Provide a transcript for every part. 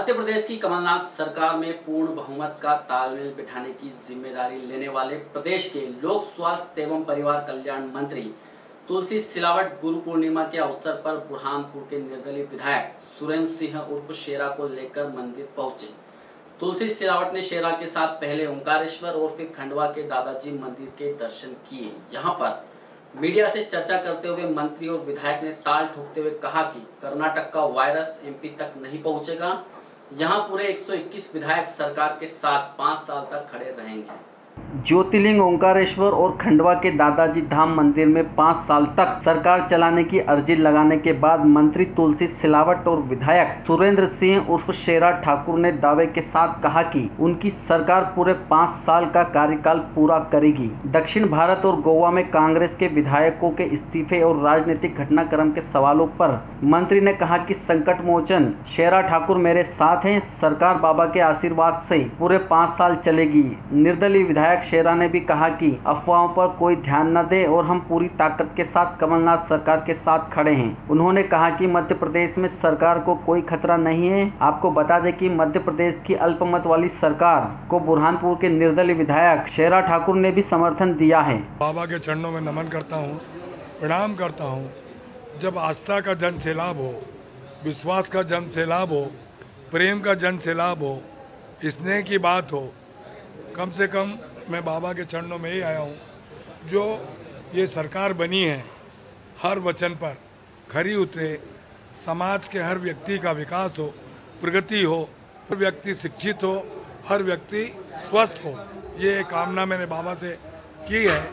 मध्य प्रदेश की कमलनाथ सरकार में पूर्ण बहुमत का तालमेल बिठाने की जिम्मेदारी लेने वाले प्रदेश के लोक स्वास्थ्य एवं परिवार कल्याण मंत्री तुलसी सिलावट गुरु पूर्णिमा के अवसर पर बुरहानपुर के निर्दलीय विधायक सुरेंद्र सिंह उर्फ शेरा को लेकर मंदिर पहुंचे। तुलसी सिलावट ने शेरा के साथ पहले ओंकारेश्वर और फिर खंडवा के दादाजी मंदिर के दर्शन किए। यहाँ पर मीडिया से चर्चा करते हुए मंत्री और विधायक ने ताल ठोकते हुए कहा कि कर्नाटक का वायरस एमपी तक नहीं पहुंचेगा। यहां पूरे 121 विधायक सरकार के साथ 5 साल तक खड़े रहेंगे। ज्योतिर्लिंग ओंकारेश्वर और खंडवा के दादाजी धाम मंदिर में 5 साल तक सरकार चलाने की अर्जी लगाने के बाद मंत्री तुलसी सिलावट और विधायक सुरेंद्र सिंह उर्फ शेरा ठाकुर ने दावे के साथ कहा कि उनकी सरकार पूरे 5 साल का कार्यकाल पूरा करेगी। दक्षिण भारत और गोवा में कांग्रेस के विधायकों के इस्तीफे और राजनीतिक घटनाक्रम के सवालों पर मंत्री ने कहा कि संकट मोचन शेरा ठाकुर मेरे साथ हैं, सरकार बाबा के आशीर्वाद से पूरे 5 साल चलेगी। निर्दलीय विधायक शेरा ने भी कहा कि अफवाहों पर कोई ध्यान न दे और हम पूरी ताकत के साथ कमलनाथ सरकार के साथ खड़े हैं। उन्होंने कहा कि मध्य प्रदेश में सरकार को कोई खतरा नहीं है। आपको बता दें कि मध्य प्रदेश की अल्पमत वाली सरकार को बुरहानपुर के निर्दलीय विधायक शेरा ठाकुर ने भी समर्थन दिया है। बाबा के चरणों में नमन करता हूँ, प्रणाम करता हूँ। जब आस्था का जन सैलाब हो, विश्वास का जन सैलाब हो, प्रेम का जन सैलाब हो, स्नेह की बात हो, कम से कम मैं बाबा के चरणों में ही आया हूँ। जो ये सरकार बनी है, हर वचन पर खरी उतरे, समाज के हर व्यक्ति का विकास हो, प्रगति हो, हर व्यक्ति शिक्षित हो, हर व्यक्ति स्वस्थ हो, ये कामना मैंने बाबा से की है।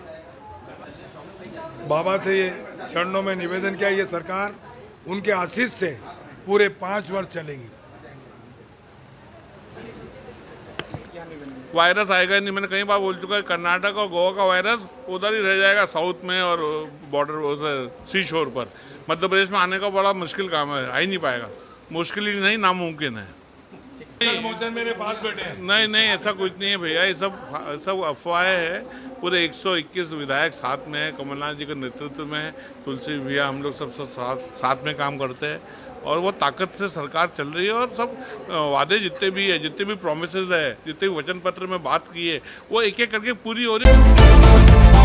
बाबा से ये चरणों में निवेदन किया, ये सरकार उनके आशीष से पूरे 5 वर्ष चलेगी। वायरस आएगा नहीं, मैंने कई बार बोल चुका है। कर्नाटक और गोवा का वायरस उधर ही रह जाएगा, साउथ में और बॉर्डर सी शोर पर। मध्य प्रदेश में आने का बड़ा मुश्किल काम है, आ ही नहीं पाएगा। मुश्किल ही नहीं, नामुमकिन है। मेरे पास बैठे हैं। नहीं, ऐसा कुछ नहीं है भैया, ये सब अफवाहें हैं। पूरे 121 विधायक साथ में है, कमलनाथ जी के नेतृत्व में है, तुलसी भैया, हम लोग सब साथ में काम करते हैं और वो ताकत से सरकार चल रही है। और सब वादे जितने भी प्रॉमिसेस है, जितने भी वचन पत्र में बात की है, वो एक एक करके पूरी हो रही है।